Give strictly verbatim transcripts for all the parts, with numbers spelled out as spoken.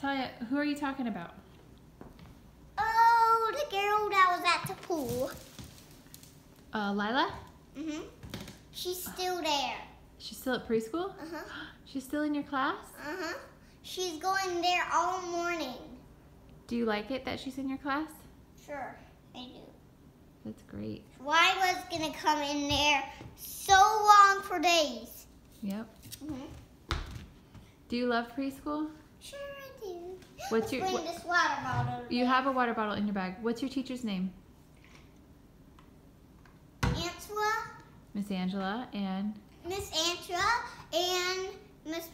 Tahlia, who are you talking about? Oh, the girl that was at the pool. Uh, Lila? Mhm. She's still there. She's still at preschool? Uh-huh. She's still in your class? Uh-huh. She's going there all morning. Do you like it that she's in your class? Sure, I do. That's great. I was gonna come in there so long for days. Yep. Mhm. Do you love preschool? Sure, I do. What's Let's your? bring What, this water bottle. you have a water bottle in your bag. What's your teacher's name? Angela, Miss Angela and Miss Angela, and Miss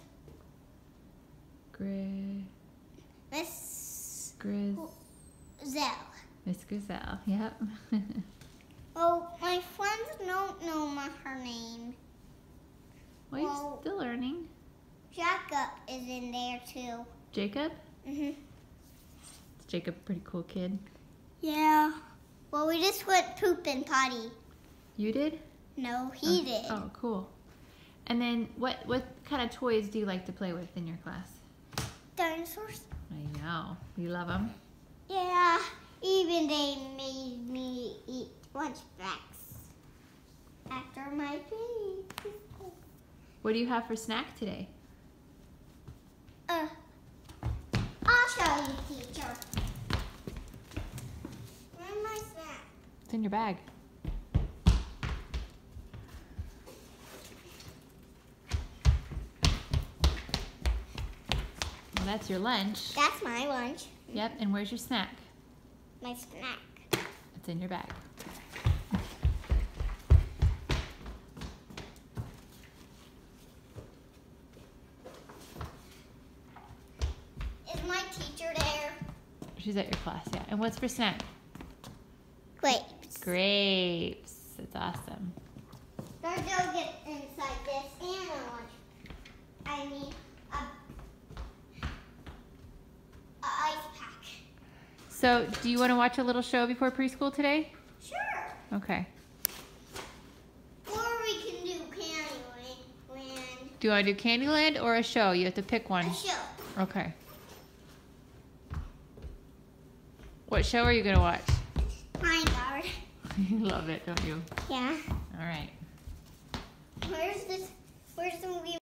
Gri Miss Grizz Zell. Miss Griselle. Yep. Oh, my friends don't know my, her name. Well, you're Well- still learning. Jacob is in there too. Jacob? Mhm. Is Jacob a pretty cool kid? Yeah. Well, we just went poop and potty. You did? No, he oh, did. Oh, cool. And then what, what kind of toys do you like to play with in your class? Dinosaurs. I know. You love them? Yeah. Even they made me eat lunchbacks after my baby. What do you have for snack today? Uh, I'll show you, teacher. Where's my snack? It's in your bag. Well, that's your lunch. That's my lunch. Yep, and where's your snack? My snack. It's in your bag. Is my teacher there? She's at your class, yeah. And what's for snack? Grapes. Grapes. That's awesome. There's no get inside this and a lunch. I mean, a, a ice pack. So, do you want to watch a little show before preschool today? Sure. Okay. Or we can do Candyland. Do you want to do Candyland or a show? You have to pick one. A show. Okay. What show are you going to watch? Pine Guard. You love it, don't you? Yeah. All right. Where's this? Where's the movie?